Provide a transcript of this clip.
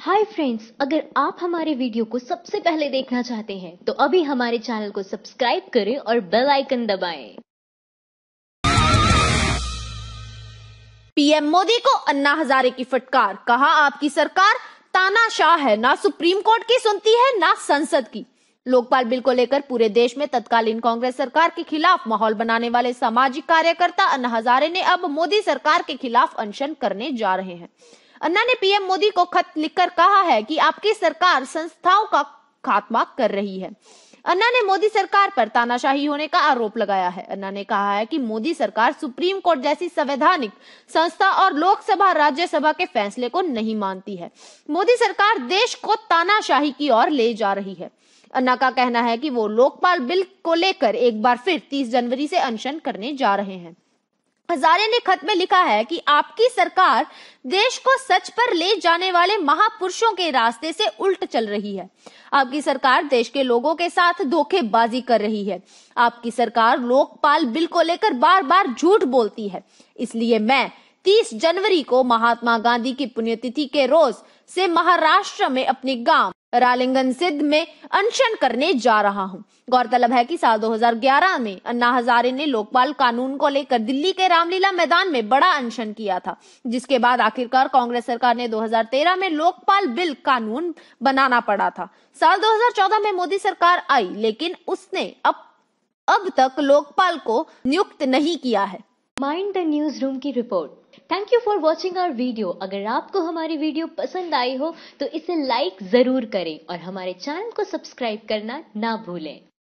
Hi friends, अगर आप हमारे वीडियो को सबसे पहले देखना चाहते हैं तो अभी हमारे चैनल को सब्सक्राइब करें और बेल आइकन दबाएं। पीएम मोदी को अन्ना हजारे की फटकार, कहा आपकी सरकार तानाशाह है, ना सुप्रीम कोर्ट की सुनती है ना संसद की। लोकपाल बिल को लेकर पूरे देश में तत्कालीन कांग्रेस सरकार के खिलाफ माहौल बनाने वाले सामाजिक कार्यकर्ता अन्ना हजारे ने अब मोदी सरकार के खिलाफ अनशन करने जा रहे हैं। अन्ना ने पीएम मोदी को खत लिखकर कहा है कि आपकी सरकार संस्थाओं का खात्मा कर रही है। अन्ना ने मोदी सरकार पर तानाशाही होने का आरोप लगाया है। अन्ना ने कहा है कि मोदी सरकार सुप्रीम कोर्ट जैसी संवैधानिक संस्था और लोकसभा राज्यसभा के फैसले को नहीं मानती है। मोदी सरकार देश को तानाशाही की ओर ले जा रही है। अन्ना का कहना है कि वो लोकपाल बिल को लेकर एक बार फिर 30 जनवरी से अनशन करने जा रहे हैं। हजारे ने खत में लिखा है कि आपकी सरकार देश को सच पर ले जाने वाले महापुरुषों के रास्ते से उल्ट चल रही है। आपकी सरकार देश के लोगों के साथ धोखेबाजी कर रही है। आपकी सरकार लोकपाल बिल को लेकर बार बार झूठ बोलती है। इसलिए मैं 30 जनवरी को महात्मा गांधी की पुण्यतिथि के रोज से महाराष्ट्र में अपने गांव रालिंगनसिद्ध में अनशन करने जा रहा हूं। गौरतलब है कि साल 2011 में अन्ना हजारे ने लोकपाल कानून को लेकर दिल्ली के रामलीला मैदान में बड़ा अनशन किया था, जिसके बाद आखिरकार कांग्रेस सरकार ने 2013 में लोकपाल बिल कानून बनाना पड़ा था। साल 2014 में मोदी सरकार आई, लेकिन उसने अब तक लोकपाल को नियुक्त नहीं किया है। माइंड द न्यूज रूम की रिपोर्ट। Thank you for watching our video. अगर आपको हमारी वीडियो पसंद आई हो तो इसे लाइक जरूर करें और हमारे चैनल को सब्सक्राइब करना ना भूलें।